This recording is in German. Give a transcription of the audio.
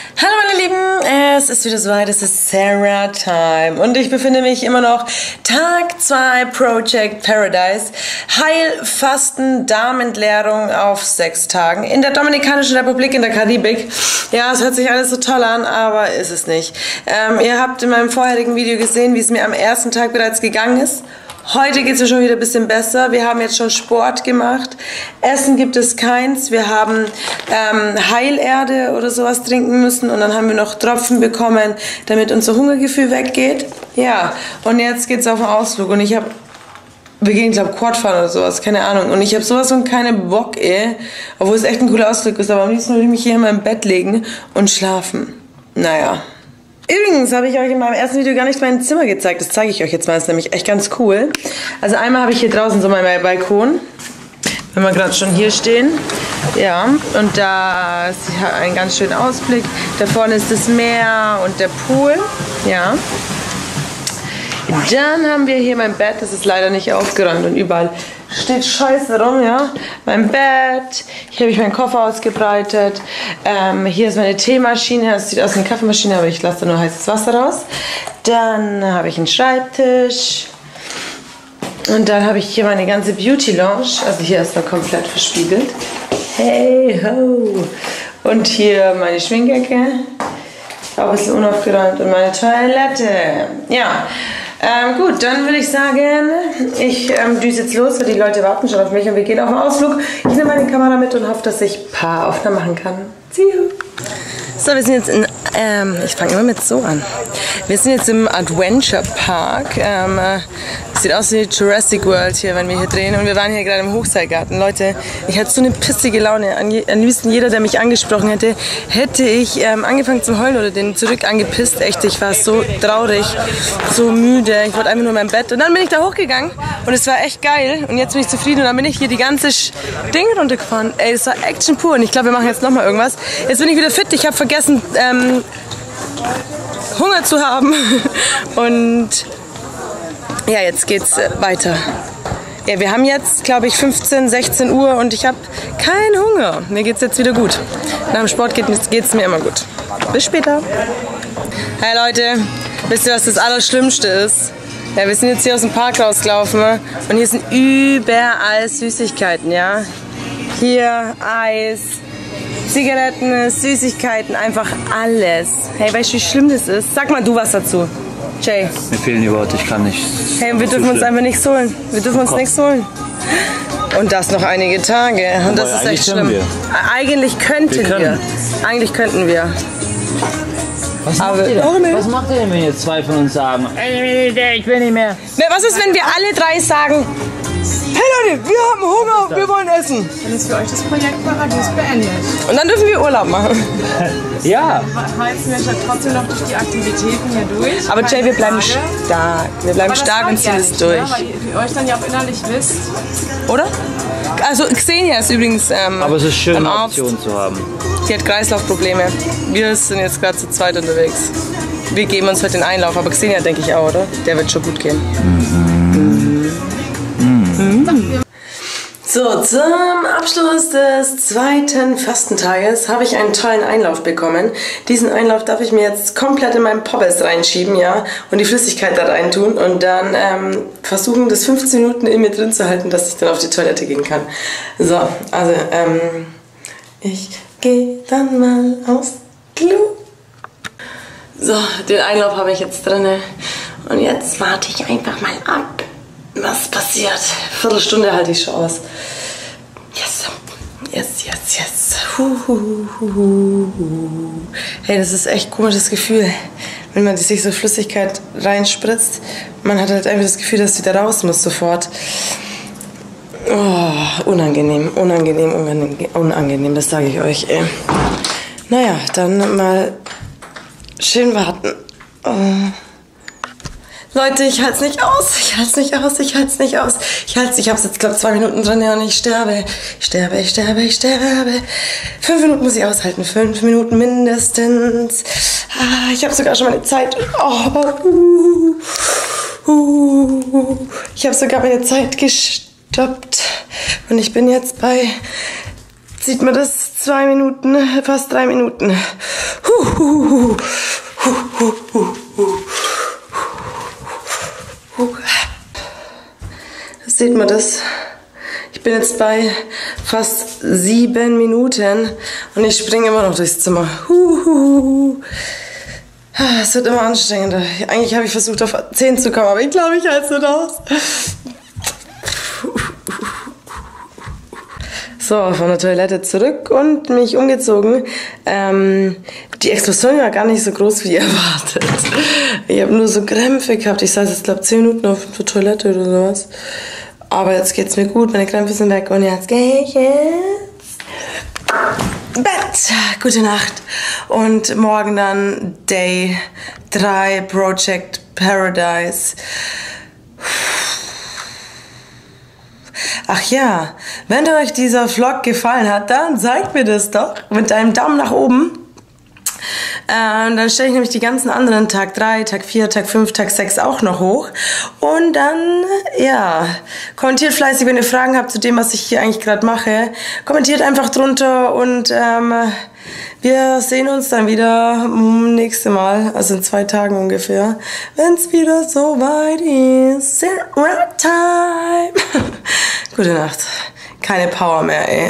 Hallo meine Lieben, es ist wieder soweit, es ist Sarah Time und ich befinde mich immer noch Tag 2 Project Paradise, Heilfasten, Darmentleerung auf 6 Tagen in der Dominikanischen Republik in der Karibik. Ja, es hört sich alles so toll an, aber ist es nicht. Ihr habt in meinem vorherigen Video gesehen, wie es mir am ersten Tag bereits gegangen ist. Heute geht es mir schon wieder ein bisschen besser. Wir haben jetzt schon Sport gemacht. Essen gibt es keins. Wir haben Heilerde oder sowas trinken müssen. Und dann haben wir noch Tropfen bekommen, damit unser Hungergefühl weggeht. Ja, und jetzt geht es auf den Ausflug. Und wir gehen, glaube ich, Quadfahren oder sowas. Keine Ahnung. Und ich habe sowas von keinen Bock, obwohl es echt ein cooler Ausflug ist. Aber am liebsten würde ich mich hier in meinem Bett legen und schlafen. Naja. Übrigens habe ich euch in meinem ersten Video gar nicht mein Zimmer gezeigt. Das zeige ich euch jetzt mal. Das ist nämlich echt ganz cool. Also einmal habe ich hier draußen so meinen Balkon. Wenn wir gerade schon hier stehen. Ja, und da ist ein ganz schöner Ausblick. Da vorne ist das Meer und der Pool. Ja. Dann haben wir hier mein Bett. Das ist leider nicht aufgeräumt und überall steht Scheiße rum, ja. Mein Bett. Hier habe ich meinen Koffer ausgebreitet. Hier ist meine Teemaschine. Das sieht aus wie eine Kaffeemaschine, aber ich lasse da nur heißes Wasser raus. Dann habe ich einen Schreibtisch. Und dann habe ich hier meine ganze Beauty Lounge. Also hier ist er komplett verspiegelt. Hey ho. Und hier meine Schminkecke. Auch ein bisschen unaufgeräumt. Und meine Toilette. Ja. Gut, dann würde ich sagen, ich düse jetzt los, weil die Leute warten schon auf mich und wir gehen auf den Ausflug. Ich nehme meine Kamera mit und hoffe, dass ich ein paar Aufnahmen machen kann. See you! So, wir sind jetzt in, ich fange immer mit so an. Wir sind jetzt im Adventure Park. Sieht aus wie Jurassic World hier, wenn wir hier drehen. Und wir waren hier gerade im Hochseilgarten. Leute, ich hatte so eine pissige Laune. Am liebsten jeder, der mich angesprochen hätte, hätte ich angefangen zu heulen oder den zurück angepisst. Echt, ich war so traurig, so müde. Ich wollte einfach nur in mein Bett. Und dann bin ich da hochgegangen und es war echt geil. Und jetzt bin ich zufrieden und dann bin ich hier die ganze Ding runtergefahren. Ey, das war Action pur. Und ich glaube, wir machen jetzt nochmal irgendwas. Jetzt bin ich wieder fit. Ich habe vergessen, Hunger zu haben. Und ja, jetzt geht's weiter. Ja, wir haben jetzt, glaube ich, 15, 16 Uhr und ich habe keinen Hunger. Mir geht's jetzt wieder gut. Nach dem Sport geht's mir immer gut. Bis später. Hey Leute, wisst ihr, was das Allerschlimmste ist? Ja, wir sind jetzt hier aus dem Park rausgelaufen und hier sind überall Süßigkeiten, ja. Hier Eis, Zigaretten, Süßigkeiten, einfach alles. Hey, weißt du, wie schlimm das ist? Sag mal du was dazu. Jay. Mir fehlen die Worte, ich kann nicht. Hey, wir dürfen uns einfach nichts holen. Wir dürfen uns nichts holen. Und das noch einige Tage. Und das ist echt schlimm. Eigentlich könnten wir. Eigentlich könnten wir. Was macht ihr denn? Was macht ihr denn, wenn jetzt zwei von uns sagen, ich will nicht mehr? Was ist, wenn wir alle drei sagen, hey Leute, wir haben Hunger, wir wollen essen. Dann ist für euch das Projekt Paradies beendet. Und dann dürfen wir Urlaub machen. Ja. Wir heizen ja trotzdem noch durch die Aktivitäten hier durch. Aber Jay, wir bleiben stark. Wir bleiben stark und ziehen es durch. Ne? Weil ihr euch dann ja auch innerlich wisst. Oder? Also Xenia ist übrigens aber es ist schön, eine Option zu haben. Sie hat Kreislaufprobleme. Wir sind jetzt gerade zu zweit unterwegs. Wir geben uns heute den Einlauf, aber Xenia denke ich auch, oder? Der wird schon gut gehen. So, zum Abschluss des zweiten Fastentages habe ich einen tollen Einlauf bekommen. Diesen Einlauf darf ich mir jetzt komplett in meinen Pommes reinschieben, ja, und die Flüssigkeit da rein tun und dann versuchen, das 15 Minuten in mir drin zu halten, dass ich dann auf die Toilette gehen kann. So, also, ich gehe dann mal aufs Klo. So, den Einlauf habe ich jetzt drin und jetzt warte ich einfach mal ab, was passiert. Viertelstunde halte ich schon aus. Yes, yes, yes, yes. Hey, das ist echt ein komisches Gefühl, wenn man sich so Flüssigkeit reinspritzt. Man hat halt einfach das Gefühl, dass sie da raus muss sofort. Oh, unangenehm, unangenehm, unangenehm, das sage ich euch, ey. Naja, dann mal schön warten. Oh. Leute, ich halte es nicht aus. Ich halte es nicht aus. Ich halte es nicht aus. Ich habe es jetzt, glaube ich, 2 Minuten drin und ich sterbe. Ich sterbe, ich sterbe, ich sterbe. 5 Minuten muss ich aushalten. 5 Minuten mindestens. Ah, ich habe sogar schon meine Zeit. Ich habe sogar meine Zeit gestoppt. Und ich bin jetzt bei Sieht man das? 2 Minuten, fast 3 Minuten. Sieht man das? Ich bin jetzt bei fast 7 Minuten und ich springe immer noch durchs Zimmer. Es wird immer anstrengender. Eigentlich habe ich versucht auf 10 zu kommen, aber ich glaube, ich halte es nicht aus. So, von der Toilette zurück und mich umgezogen. Die Explosion war gar nicht so groß wie erwartet. Ich habe nur so Krämpfe gehabt. Ich saß jetzt, glaube ich, 10 Minuten auf der Toilette oder sowas. Aber jetzt geht's mir gut, meine Krämpfe sind weg und jetzt gehe ich ins Bett. Gute Nacht. Und morgen dann Day 3 Project Paradise. Ach ja, wenn euch dieser Vlog gefallen hat, dann zeigt mir das doch mit einem Daumen nach oben. Dann stelle ich nämlich die ganzen anderen Tag 3, Tag 4, Tag 5, Tag 6 auch noch hoch. Und dann, ja, kommentiert fleißig, wenn ihr Fragen habt zu dem, was ich hier eigentlich gerade mache. Kommentiert einfach drunter und wir sehen uns dann wieder nächste Mal, also in 2 Tagen ungefähr, wenn es wieder so weit ist. Rap time! Gute Nacht. Keine Power mehr, ey.